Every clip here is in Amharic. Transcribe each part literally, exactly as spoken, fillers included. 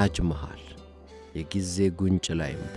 ታጅ መሃል የጊዜ ጉንጭ ላይ እምባ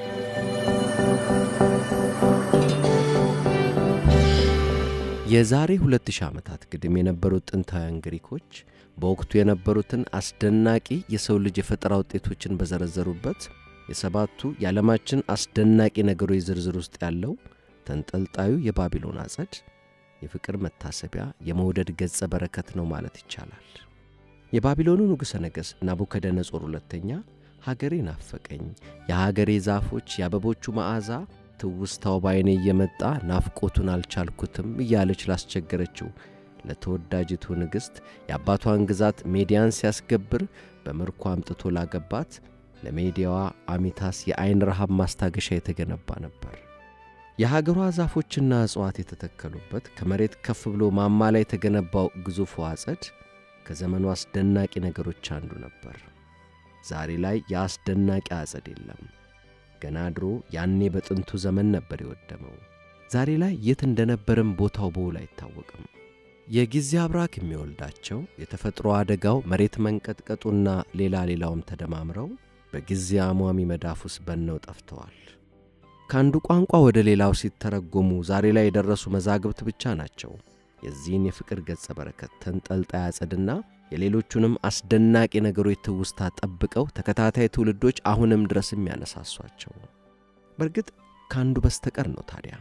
የዛሬ ሁለት ሺህ ዓመታት ግድም የነበሩት ጥንታውያን ግሪኮች በወቅቱ የነበሩትን አስደናቂ የሰው ልጅ የፈጠራ ውጤቶችን በዘረዘሩበት የሰባቱ የዓለማችን አስደናቂ ነገሮች ዝርዝር ውስጥ ያለው ተንጠልጣዩ የባቢሎን አጸድ የፍቅር መታሰቢያ የመውደድ ገጸ በረከት ነው ማለት ይቻላል። የባቢሎኑ ንጉሠ ነገሥት ናቡከደነጾር ሁለተኛ ሀገሬ ናፈቀኝ የሀገሬ ዛፎች ያበቦቹ መዓዛ ትውስታው ባይኔ እየመጣ ናፍቆቱን አልቻልኩትም እያለች ላስቸገረችው ለተወዳጅቱ ንግሥት የአባቷን ግዛት ሜዲያን ሲያስገብር በምርኮ አምጥቶ ላገባት ለሜዲያዋ አሚታስ የአይን ረሃብ ማስታገሻ የተገነባ ነበር። የሀገሯ ዛፎችና እጽዋት የተተከሉበት ከመሬት ከፍ ብሎ ማማ ላይ የተገነባው ግዙፍ አጸድ ከዘመኑ አስደናቂ ነገሮች አንዱ ነበር። ዛሬ ላይ ያስደናቂ አጸድ የለም። ገና ድሮ ያኔ በጥንቱ ዘመን ነበር የወደመው። ዛሬ ላይ የት እንደነበረም ቦታው በውል አይታወቅም። የጊዜ አብራክ የሚወልዳቸው የተፈጥሮ አደጋው መሬት መንቀጥቀጡና ሌላ ሌላውም ተደማምረው በጊዜ አሟሚ መዳፉስ በነው ጠፍተዋል። ካንዱ ቋንቋ ወደ ሌላው ሲተረጎሙ ዛሬ ላይ የደረሱ መዛግብት ብቻ ናቸው የዚህን የፍቅር ገጸ በረከት ተንጠልጣይ አጸድና የሌሎቹንም አስደናቂ ነገሮች ትውስታ ጠብቀው ተከታታይ ትውልዶች አሁንም ድረስ የሚያነሳሷቸው። በርግጥ ካንዱ በስተቀር ነው ታዲያ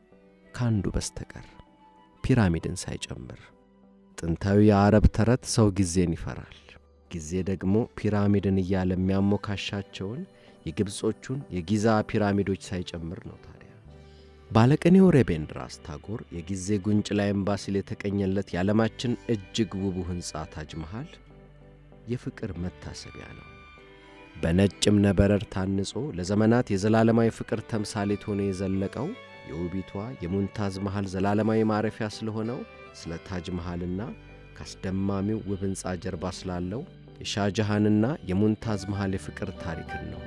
ካንዱ በስተቀር ፒራሚድን ሳይጨምር። ጥንታዊ የአረብ ተረት ሰው ጊዜን ይፈራል፣ ጊዜ ደግሞ ፒራሚድን እያለ የሚያሞካሻቸውን የግብጾቹን የጊዛ ፒራሚዶች ሳይጨምር ነው ታዲያ። ባለቀኔው ሬቤንድራስ ታጎር የጊዜ ጉንጭ ላይ እምባ ሲል የተቀኘለት የዓለማችን እጅግ ውቡ ሕንጻ ታጅ መሃል የፍቅር መታሰቢያ ነው። በነጭ እብነበረድ ታንጾ ለዘመናት የዘላለማዊ ፍቅር ተምሳሌት ሆኖ የዘለቀው የውቢቷ የሙንታዝ መሃል ዘላለማዊ ማረፊያ ስለሆነው ስለ ታጅ መሃልና ካስደማሚው ውብ ሕንጻ ጀርባ ስላለው የሻጃሃንና የሙንታዝ መሃል የፍቅር ታሪክ ነው።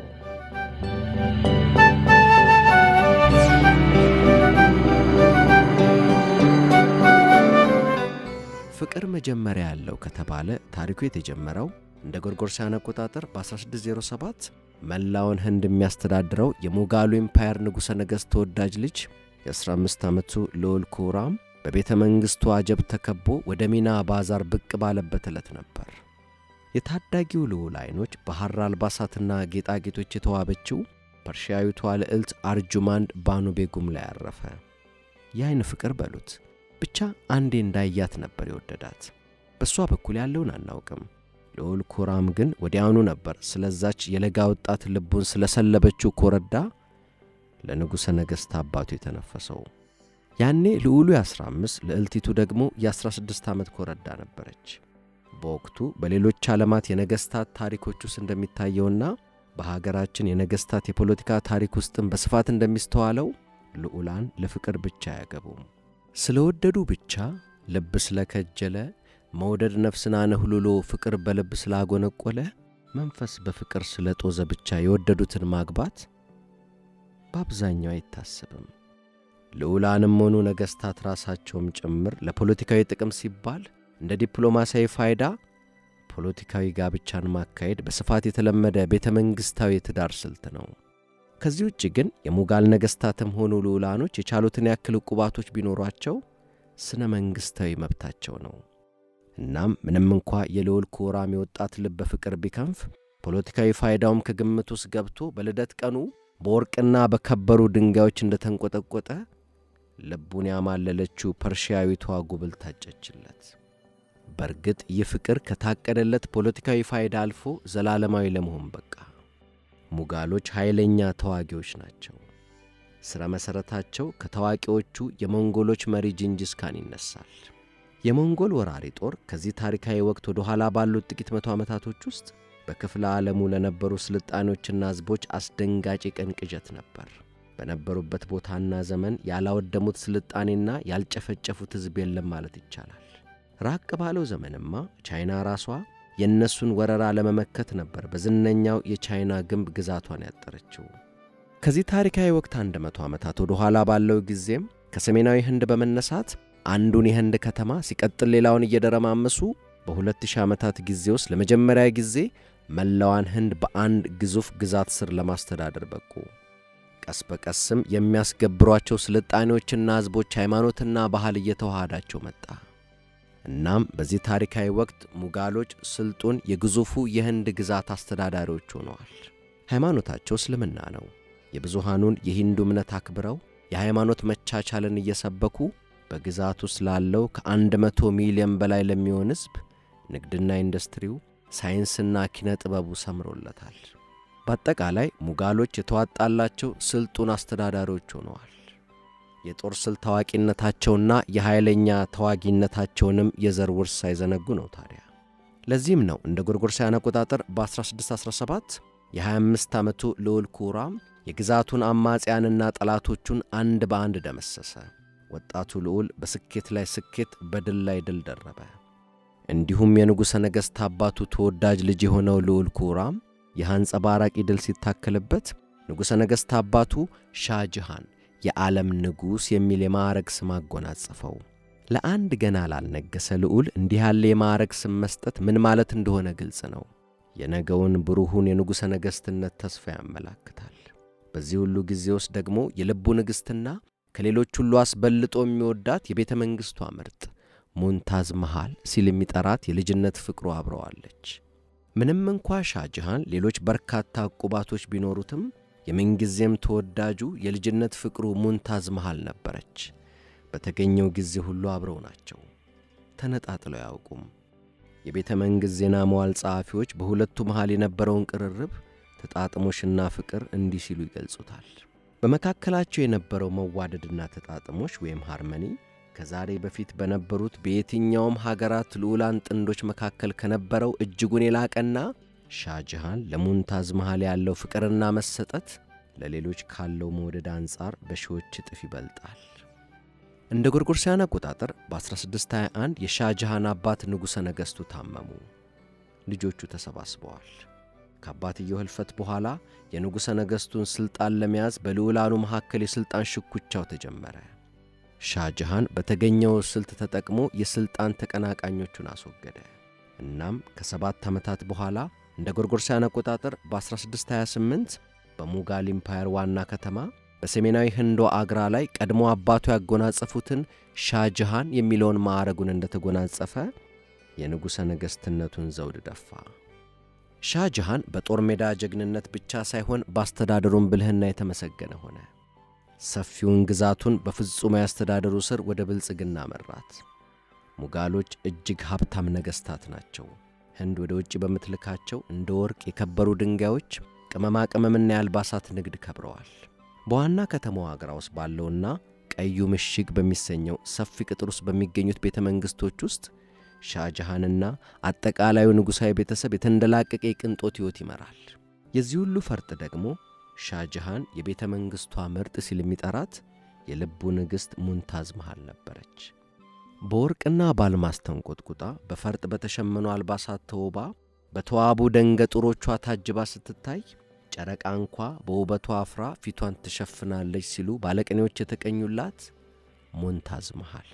ፍቅር መጀመሪያ ያለው ከተባለ ታሪኩ የተጀመረው እንደ ጎርጎርሳውያን አቆጣጠር በ1607 መላውን ህንድ የሚያስተዳድረው የሞጋሉ ኢምፓየር ንጉሠ ነገሥት ተወዳጅ ልጅ የ15 ዓመቱ ልዑል ኩራም በቤተ መንግሥቱ አጀብ ተከቦ ወደ ሚና ባዛር ብቅ ባለበት ዕለት ነበር። የታዳጊው ልዑል አይኖች በሐር አልባሳትና ጌጣጌጦች የተዋበችው ፐርሺያዊቷ ልዕልት አርጁማንድ ባኑ ቤጉም ላይ አረፈ። የአይን ፍቅር በሉት ብቻ አንዴ እንዳያት ነበር የወደዳት። በሷ በኩል ያለውን አናውቅም። ልዑል ኩራም ግን ወዲያውኑ ነበር ስለዛች የለጋ ወጣት ልቡን ስለሰለበችው ኮረዳ ለንጉሠ ነገሥት አባቱ የተነፈሰው። ያኔ ልዑሉ የ15 ልዕልቲቱ ደግሞ የ16 ዓመት ኮረዳ ነበረች። በወቅቱ በሌሎች ዓለማት የነገሥታት ታሪኮች ውስጥ እንደሚታየውና በሀገራችን የነገሥታት የፖለቲካ ታሪክ ውስጥም በስፋት እንደሚስተዋለው ልዑላን ለፍቅር ብቻ ያገቡም። ስለወደዱ ብቻ ልብ ስለከጀለ መውደድ ነፍስን አነህልሎ ፍቅር በልብ ስላጎነቆለ መንፈስ በፍቅር ስለጦዘ ብቻ የወደዱትን ማግባት በአብዛኛው አይታሰብም። ልዑላንም ሆኑ ነገሥታት ራሳቸውም ጭምር ለፖለቲካዊ ጥቅም ሲባል እንደ ዲፕሎማሲያዊ ፋይዳ ፖለቲካዊ ጋብቻን ማካሄድ በስፋት የተለመደ ቤተ መንግሥታዊ የትዳር ስልት ነው። ከዚህ ውጭ ግን የሙጋል ነገሥታትም ሆኑ ልዑላኖች የቻሉትን ያክል ዕቁባቶች ቢኖሯቸው ስነ መንግሥታዊ መብታቸው ነው። እናም ምንም እንኳ የልዑል ኩራም የወጣት ልብ በፍቅር ቢከንፍ ፖለቲካዊ ፋይዳውም ከግምት ውስጥ ገብቶ በልደት ቀኑ በወርቅና በከበሩ ድንጋዮች እንደተንቆጠቆጠ ልቡን ያማለለችው ፐርሺያዊቷ ጉብል ታጨችለት። በርግጥ የፍቅር ከታቀደለት ፖለቲካዊ ፋይዳ አልፎ ዘላለማዊ ለመሆን በቃ። ሙጋሎች ኃይለኛ ተዋጊዎች ናቸው። ስራ መሰረታቸው ከታዋቂዎቹ የሞንጎሎች መሪ ጂንጂስ ካን ይነሳል። የሞንጎል ወራሪ ጦር ከዚህ ታሪካዊ ወቅት ወደ ኋላ ባሉት ጥቂት መቶ ዓመታቶች ውስጥ በክፍለ ዓለሙ ለነበሩ ስልጣኔዎችና ህዝቦች አስደንጋጭ ቅንቅጀት ነበር። በነበሩበት ቦታና ዘመን ያላወደሙት ስልጣኔና ያልጨፈጨፉት ህዝብ የለም ማለት ይቻላል። ራቅ ባለው ዘመንማ ቻይና ራሷ የነሱን ወረራ ለመመከት ነበር በዝነኛው የቻይና ግንብ ግዛቷን ያጠረችው። ከዚህ ታሪካዊ ወቅት መቶ ዓመታት ወደ ኋላ ባለው ጊዜም ከሰሜናዊ ህንድ በመነሳት አንዱን የህንድ ከተማ ሲቀጥል ሌላውን እየደረማመሱ በሁለት ሺህ ዓመታት ጊዜ ውስጥ ለመጀመሪያ ጊዜ መላዋን ህንድ በአንድ ግዙፍ ግዛት ስር ለማስተዳደር በቁ። ቀስ በቀስም የሚያስገብሯቸው ስልጣኔዎችና ህዝቦች ሃይማኖትና ባህል እየተዋሃዳቸው መጣ። እናም በዚህ ታሪካዊ ወቅት ሙጋሎች ስልጡን የግዙፉ የህንድ ግዛት አስተዳዳሪዎች ሆነዋል። ሃይማኖታቸው እስልምና ነው። የብዙሃኑን የሂንዱ እምነት አክብረው የሃይማኖት መቻቻልን እየሰበኩ በግዛቱ ስላለው ከአንድ መቶ ሚሊዮን በላይ ለሚሆን ህዝብ ንግድና ኢንዱስትሪው ሳይንስና ኪነ ጥበቡ ሰምሮለታል። በአጠቃላይ ሙጋሎች የተዋጣላቸው ስልጡን አስተዳዳሪዎች ሆነዋል። የጦር ስልት ታዋቂነታቸውና የኃይለኛ ተዋጊነታቸውንም የዘር ውርስ ሳይዘነጉ ነው ታዲያ። ለዚህም ነው እንደ ጎርጎሮሳውያን አቆጣጠር በ1617 የ25 ዓመቱ ልዑል ኩራም የግዛቱን አማጽያንና ጠላቶቹን አንድ በአንድ ደመሰሰ። ወጣቱ ልዑል በስኬት ላይ ስኬት በድል ላይ ድል ደረበ። እንዲሁም የንጉሠ ነገሥት አባቱ ተወዳጅ ልጅ የሆነው ልዑል ኩራም የሃንጸባራቂ ድል ሲታከልበት ንጉሠ ነገሥት አባቱ ሻጅሃን የዓለም ንጉሥ የሚል የማዕረግ ስም አጎናጸፈው። ለአንድ ገና ላልነገሰ ልዑል እንዲህ ያለ የማዕረግ ስም መስጠት ምን ማለት እንደሆነ ግልጽ ነው። የነገውን ብሩሁን የንጉሠ ነገሥትነት ተስፋ ያመላክታል። በዚህ ሁሉ ጊዜ ውስጥ ደግሞ የልቡ ንግሥትና ከሌሎች ሁሉ አስበልጦ የሚወዳት የቤተ መንግሥቷ ምርጥ ሙንታዝ መሃል ሲል የሚጠራት የልጅነት ፍቅሩ አብረዋለች። ምንም እንኳ ሻጅሃን ሌሎች በርካታ ዕቁባቶች ቢኖሩትም የምንጊዜም ተወዳጁ የልጅነት ፍቅሩ ሙንታዝ መሃል ነበረች። በተገኘው ጊዜ ሁሉ አብረው ናቸው። ተነጣጥለው ያውቁም። የቤተ መንግሥት ዜና መዋል ጸሐፊዎች በሁለቱ መሃል የነበረውን ቅርርብ ተጣጥሞሽና ፍቅር እንዲህ ሲሉ ይገልጹታል። በመካከላቸው የነበረው መዋደድና ተጣጥሞሽ ወይም ሃርመኒ ከዛሬ በፊት በነበሩት በየትኛውም ሀገራት ልዑላን ጥንዶች መካከል ከነበረው እጅጉን የላቀና ሻጅሃን ለሙንታዝ መሃል ያለው ፍቅርና መሰጠት ለሌሎች ካለው መውደድ አንጻር በሺዎች እጥፍ ይበልጣል። እንደ ጎርጎሮሳውያን አቆጣጠር በ1621 የሻጅሃን አባት ንጉሠ ነገሥቱ ታመሙ። ልጆቹ ተሰባስበዋል። ከአባትየው ህልፈት በኋላ የንጉሠ ነገሥቱን ስልጣን ለመያዝ በልዑላኑ መካከል የስልጣን ሽኩቻው ተጀመረ። ሻጅሃን በተገኘው ስልት ተጠቅሞ የስልጣን ተቀናቃኞቹን አስወገደ። እናም ከሰባት ዓመታት በኋላ እንደ ጎርጎሮሳውያን አቆጣጠር በ1628 በሙጋል ኢምፓየር ዋና ከተማ በሰሜናዊ ህንዶ አግራ ላይ ቀድሞ አባቱ ያጎናጸፉትን ሻጅሃን የሚለውን ማዕረጉን እንደተጎናጸፈ የንጉሠ ነገሥትነቱን ዘውድ ደፋ። ሻጅሃን በጦር ሜዳ ጀግንነት ብቻ ሳይሆን በአስተዳደሩም ብልህና የተመሰገነ ሆነ። ሰፊውን ግዛቱን በፍጹም ያስተዳደሩ ስር ወደ ብልጽግና መራት። ሙጋሎች እጅግ ሀብታም ነገሥታት ናቸው። ህንድ ወደ ውጭ በምትልካቸው እንደ ወርቅ የከበሩ ድንጋዮች፣ ቅመማ ቅመምና የአልባሳት ንግድ ከብረዋል። በዋና ከተማው አግራ ውስጥ ባለውና ቀዩ ምሽግ በሚሰኘው ሰፊ ቅጥር ውስጥ በሚገኙት ቤተ መንግሥቶች ውስጥ ሻጅሃንና አጠቃላዩ ንጉሣዊ ቤተሰብ የተንደላቀቀ የቅንጦት ሕይወት ይመራል። የዚህ ሁሉ ፈርጥ ደግሞ ሻጅሃን የቤተ መንግሥቷ ምርጥ ሲል የሚጠራት የልቡ ንግሥት ሙንታዝ መሃል ነበረች። በወርቅና ባልማዝ ተንቆጥቁጣ በፈርጥ በተሸመኑ አልባሳት ተውባ በተዋቡ ደንገጡሮቿ ታጅባ ስትታይ ጨረቃ እንኳ በውበቷ አፍራ ፊቷን ትሸፍናለች ሲሉ ባለቅኔዎች የተቀኙላት ሙንታዝ መሃል።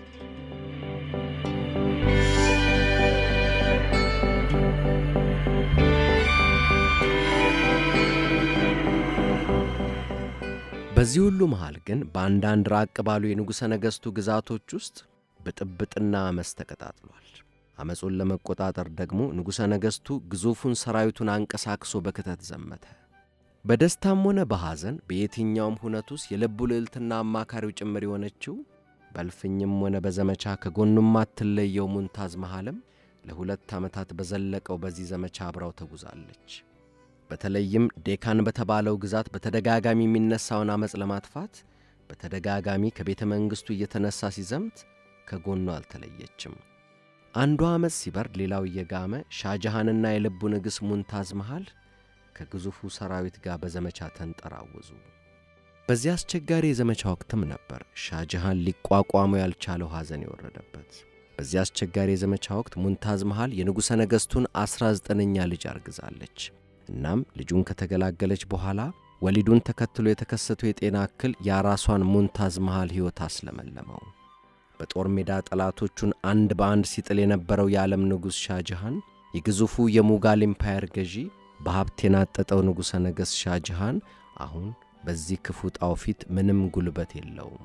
በዚህ ሁሉ መሃል ግን በአንዳንድ ራቅ ባሉ የንጉሠ ነገሥቱ ግዛቶች ውስጥ ብጥብጥና አመፅ ተቀጣጥሏል። አመፁን ለመቆጣጠር ደግሞ ንጉሠ ነገሥቱ ግዙፉን ሰራዊቱን አንቀሳቅሶ በክተት ዘመተ። በደስታም ሆነ በሐዘን በየትኛውም ሁነት ውስጥ የልቡ ልዕልትና አማካሪው ጭምር የሆነችው በልፍኝም ሆነ በዘመቻ ከጎኑም አትለየው ሙንታዝ መሃልም ለሁለት ዓመታት በዘለቀው በዚህ ዘመቻ አብራው ተጉዛለች። በተለይም ዴካን በተባለው ግዛት በተደጋጋሚ የሚነሳውን አመፅ ለማጥፋት በተደጋጋሚ ከቤተ መንግሥቱ እየተነሳ ሲዘምት ከጎኑ አልተለየችም። አንዱ አመፅ ሲበርድ ሌላው እየጋመ ሻጅሃንና የልቡ ንግሥት ሙንታዝ መሃል ከግዙፉ ሰራዊት ጋር በዘመቻ ተንጠራወዙ። በዚህ አስቸጋሪ የዘመቻ ወቅትም ነበር ሻጅሃን ሊቋቋመው ያልቻለው ሐዘን የወረደበት። በዚህ አስቸጋሪ የዘመቻ ወቅት ሙንታዝ መሃል የንጉሠ ነገሥቱን አስራ ዘጠነኛ ልጅ አርግዛለች። እናም ልጁን ከተገላገለች በኋላ ወሊዱን ተከትሎ የተከሰተው የጤና እክል የራሷን ሙንታዝ መሃል ሕይወት አስለመለመው። በጦር ሜዳ ጠላቶቹን አንድ በአንድ ሲጥል የነበረው የዓለም ንጉሥ ሻጅሃን የግዙፉ የሙጋል ኢምፓየር ገዢ በሀብት የናጠጠው ንጉሠ ነገሥት ሻጅሃን አሁን በዚህ ክፉ ጣው ፊት ምንም ጉልበት የለውም።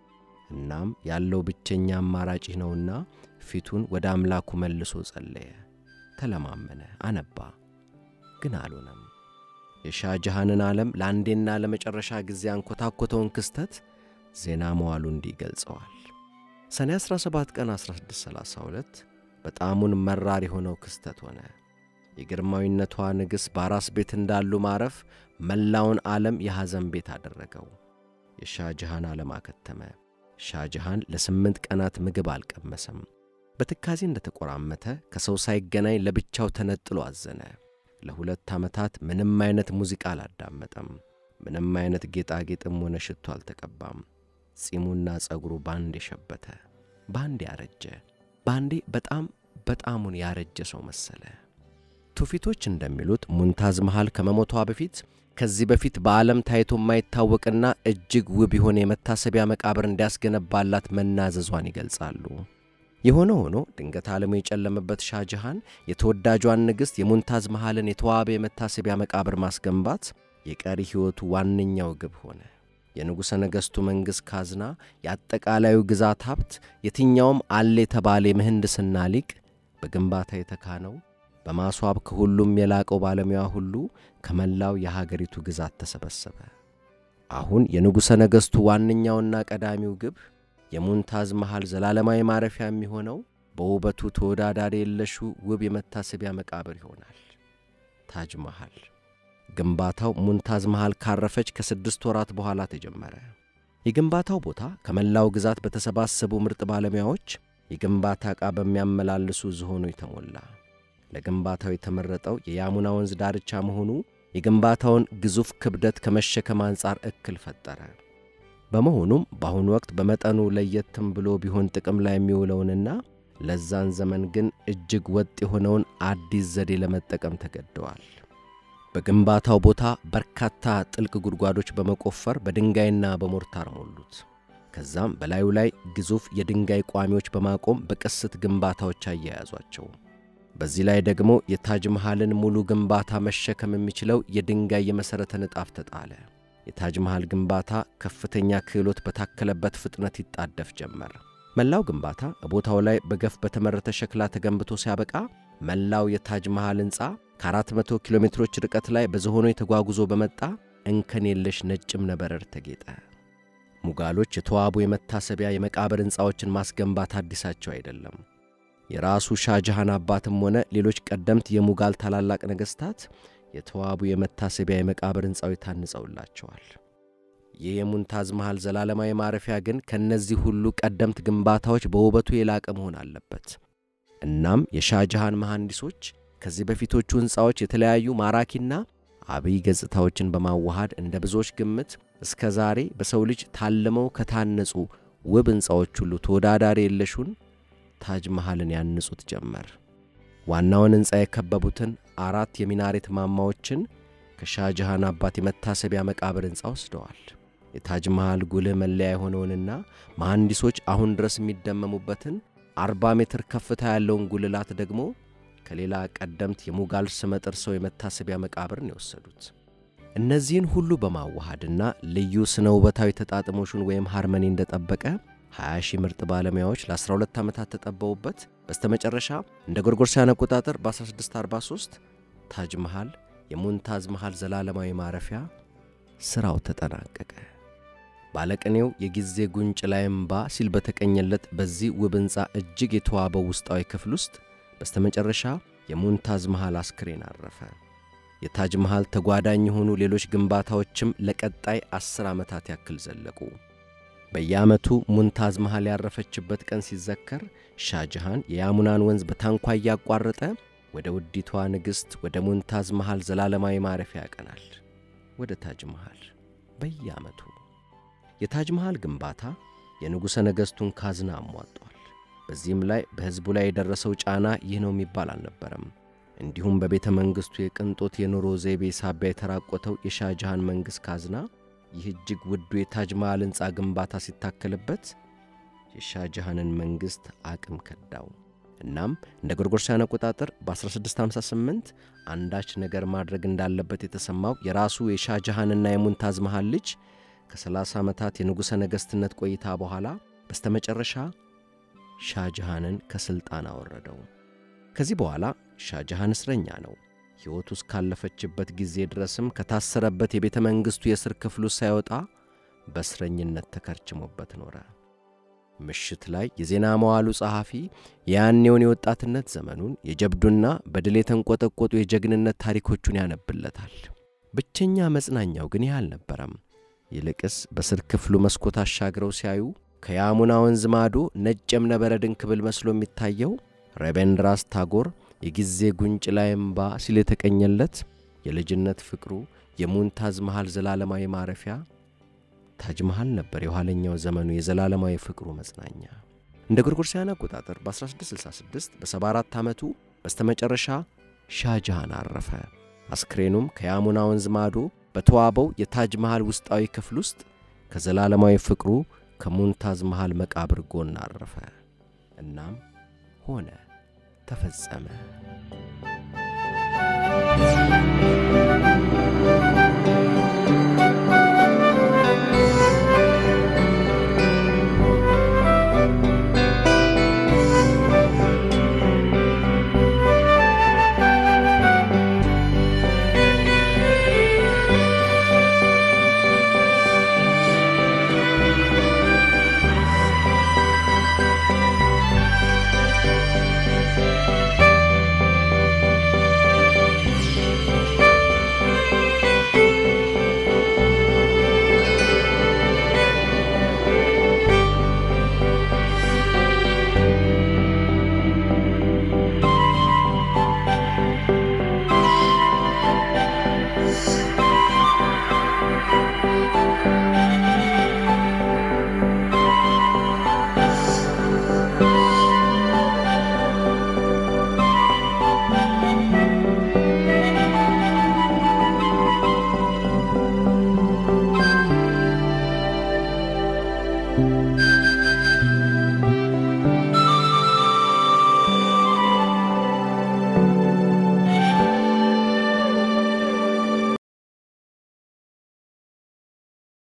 እናም ያለው ብቸኛ አማራጭ ነውና ፊቱን ወደ አምላኩ መልሶ ጸለየ፣ ተለማመነ፣ አነባ። ግን አልሆነም። የሻጅሃንን ዓለም ለአንዴና ለመጨረሻ ጊዜ አንኮታኮተውን ክስተት ዜና መዋሉ እንዲገልጸዋል። ሰኔ አስራ ሰባት ቀን አስራ ስድስት ሰላሳ ሁለት በጣሙን መራር የሆነው ክስተት ሆነ። የግርማዊነቷ ንግሥት በአራስ ቤት እንዳሉ ማረፍ መላውን ዓለም የሐዘን ቤት አደረገው። የሻጅሃን ዓለም አከተመ። ሻጅሃን ለስምንት ቀናት ምግብ አልቀመሰም። በትካዜ እንደተቆራመተ ከሰው ሳይገናኝ ለብቻው ተነጥሎ አዘነ። ለሁለት ዓመታት ምንም አይነት ሙዚቃ አላዳመጠም። ምንም አይነት ጌጣጌጥም ሆነ ሽቶ አልተቀባም። ጺሙና ጸጉሩ ባንዴ ሸበተ፣ ባንዴ ያረጀ፣ ባንዴ በጣም በጣሙን ያረጀ ሰው መሰለ። ቱፊቶች እንደሚሉት ሙንታዝ መሃል ከመሞቷ በፊት ከዚህ በፊት በዓለም ታይቶ የማይታወቅና እጅግ ውብ የሆነ የመታሰቢያ መቃብር እንዲያስገነባላት መናዘዟን ይገልጻሉ። የሆነ ሆኖ ድንገት ዓለሙ የጨለመበት ሻጅሃን የተወዳጇን ንግሥት የሙንታዝ መሃልን የተዋበ የመታሰቢያ መቃብር ማስገንባት የቀሪ ሕይወቱ ዋነኛው ግብ ሆነ። የንጉሠ ነገሥቱ መንግሥት ካዝና፣ የአጠቃላዩ ግዛት ሀብት፣ የትኛውም አለ የተባለ የምህንድስና ሊቅ በግንባታ የተካነው በማስዋብ ከሁሉም የላቀው ባለሙያ ሁሉ ከመላው የሀገሪቱ ግዛት ተሰበሰበ። አሁን የንጉሠ ነገሥቱ ዋነኛውና ቀዳሚው ግብ የሙንታዝ መሃል ዘላለማዊ ማረፊያ የሚሆነው በውበቱ ተወዳዳሪ የለሹ ውብ የመታሰቢያ መቃብር ይሆናል። ታጅ መሃል ግንባታው ሙንታዝ መሃል ካረፈች ከስድስት ወራት በኋላ ተጀመረ። የግንባታው ቦታ ከመላው ግዛት በተሰባሰቡ ምርጥ ባለሙያዎች የግንባታ ዕቃ በሚያመላልሱ ዝሆኖች ተሞላ። ለግንባታው የተመረጠው የያሙና ወንዝ ዳርቻ መሆኑ የግንባታውን ግዙፍ ክብደት ከመሸከም አንጻር እክል ፈጠረ። በመሆኑም በአሁኑ ወቅት በመጠኑ ለየትም ብሎ ቢሆን ጥቅም ላይ የሚውለውንና ለዛን ዘመን ግን እጅግ ወጥ የሆነውን አዲስ ዘዴ ለመጠቀም ተገደዋል። በግንባታው ቦታ በርካታ ጥልቅ ጉድጓዶች በመቆፈር በድንጋይና በሞርታር ሞሉት። ከዛም በላዩ ላይ ግዙፍ የድንጋይ ቋሚዎች በማቆም በቅስት ግንባታዎች አያያዟቸው። በዚህ ላይ ደግሞ የታጅ መሃልን ሙሉ ግንባታ መሸከም የሚችለው የድንጋይ የመሰረተ ንጣፍ ተጣለ። የታጅ መሃል ግንባታ ከፍተኛ ክህሎት በታከለበት ፍጥነት ይጣደፍ ጀመር። መላው ግንባታ ቦታው ላይ በገፍ በተመረተ ሸክላ ተገንብቶ ሲያበቃ መላው የታጅ መሃል ሕንጻ ከአራት መቶ ኪሎ ሜትሮች ርቀት ላይ በዝሆኖች ተጓጉዞ በመጣ እንከን የለሽ ነጭ እብነበረድ ተጌጠ። ሙጋሎች የተዋቡ የመታሰቢያ የመቃብር ሕንጻዎችን ማስገንባት አዲሳቸው አይደለም። የራሱ ሻጅሃን አባትም ሆነ ሌሎች ቀደምት የሙጋል ታላላቅ ነገሥታት የተዋቡ የመታሰቢያ የመቃብር ሕንጻዎች ታንጸውላቸዋል። ይህ የሙንታዝ መሃል ዘላለማዊ ማረፊያ ግን ከነዚህ ሁሉ ቀደምት ግንባታዎች በውበቱ የላቀ መሆን አለበት። እናም የሻጅሃን መሐንዲሶች ከዚህ በፊቶቹ ሕንጻዎች የተለያዩ ማራኪና አብይ ገጽታዎችን በማዋሃድ እንደ ብዙዎች ግምት እስከ ዛሬ በሰው ልጅ ታልመው ከታነጹ ውብ ሕንጻዎች ሁሉ ተወዳዳሪ የለሹን ታጅ መሃልን ያንጹት ጀመር። ዋናውን ሕንጻ የከበቡትን አራት የሚናሬት ማማዎችን ከሻጅሃን አባት የመታሰቢያ መቃብር ሕንጻ ወስደዋል። የታጅ መሃል ጉልህ መለያ የሆነውንና መሐንዲሶች አሁን ድረስ የሚደመሙበትን አርባ ሜትር ከፍታ ያለውን ጉልላት ደግሞ ከሌላ ቀደምት የሙጋል ስመጥር ሰው የመታሰቢያ መቃብርን የወሰዱት። እነዚህን ሁሉ በማዋሃድና ልዩ ስነ ውበታዊ ተጣጥሞሹን ወይም ሃርመኒ እንደጠበቀ ሃያ ሺህ ምርጥ ባለሙያዎች ለአስራ ሁለት ዓመታት ተጠበውበት በስተመጨረሻ እንደ ጎርጎሮሳውያን አቆጣጠር በ1643 ታጅ መሃል የሙንታዝ መሃል ዘላለማዊ ማረፊያ ስራው ተጠናቀቀ። ባለቅኔው የጊዜ ጉንጭ ላይ እምባ ሲል በተቀኘለት በዚህ ውብ ሕንጻ እጅግ የተዋበው ውስጣዊ ክፍል ውስጥ በስተመጨረሻ የሙንታዝ መሃል አስክሬን አረፈ። የታጅ መሃል ተጓዳኝ የሆኑ ሌሎች ግንባታዎችም ለቀጣይ አስር ዓመታት ያክል ዘለቁ። በየዓመቱ ሙንታዝ መሃል ያረፈችበት ቀን ሲዘከር ሻጅሃን የያሙናን ወንዝ በታንኳ ያቋረጠ ወደ ውዲቷ ንግሥት ወደ ሙንታዝ መሃል ዘላለማዊ ማረፊያ ያቀናል፣ ወደ ታጅ መሃል። በየዓመቱ የታጅ መሃል ግንባታ የንጉሠ ነገሥቱን ካዝና አሟጧል። በዚህም ላይ በሕዝቡ ላይ የደረሰው ጫና ይህ ነው የሚባል አልነበረም። እንዲሁም በቤተ መንግሥቱ የቅንጦት የኑሮ ዘይቤ ሳቢያ የተራቆተው የሻጅሃን መንግሥት ካዝና ይህ እጅግ ውዱ የታጅ መሃል ሕንጻ ግንባታ ሲታከልበት የሻጅሃንን መንግሥት አቅም ከዳው። እናም እንደ ጎርጎሮሳውያን አቆጣጠር በ1658 አንዳች ነገር ማድረግ እንዳለበት የተሰማው የራሱ የሻጃሃንና የሙንታዝ መሃል ልጅ ከ30 ዓመታት የንጉሠ ነገሥትነት ቆይታ በኋላ በስተመጨረሻ ሻጃሃንን ከስልጣን አወረደው። ከዚህ በኋላ ሻጃሃን እስረኛ ነው። ሕይወቱ እስካለፈችበት ጊዜ ድረስም ከታሰረበት የቤተ መንግሥቱ የእስር ክፍሉ ሳይወጣ በእስረኝነት ተከርችሞበት ኖረ። ምሽት ላይ የዜና መዋሉ ጸሐፊ ያኔውን የወጣትነት ዘመኑን የጀብዱና በድል የተንቆጠቆጡ የጀግንነት ታሪኮቹን ያነብለታል። ብቸኛ መጽናኛው ግን ይህ አልነበረም። ይልቅስ በስር ክፍሉ መስኮት አሻግረው ሲያዩ ከያሙና ወንዝ ማዶ ነጭ የእብነበረድን ክብል መስሎ የሚታየው ሬቤንድራስ ታጎር የጊዜ ጉንጭ ላይ እምባ ሲል የተቀኘለት የልጅነት ፍቅሩ የሙንታዝ መሃል ዘላለማዊ ማረፊያ ታጅ መሃል ነበር። የኋለኛው ዘመኑ የዘላለማዊ ፍቅሩ መጽናኛ። እንደ ጎርጎሮሳውያን አቆጣጠር በ1666 በ74 ዓመቱ በስተመጨረሻ ሻጃሃን አረፈ። አስክሬኑም ከያሙና ወንዝ ማዶ በተዋበው የታጅ መሃል ውስጣዊ ክፍል ውስጥ ከዘላለማዊ ፍቅሩ ከሙንታዝ መሃል መቃብር ጎን አረፈ። እናም ሆነ፣ ተፈጸመ።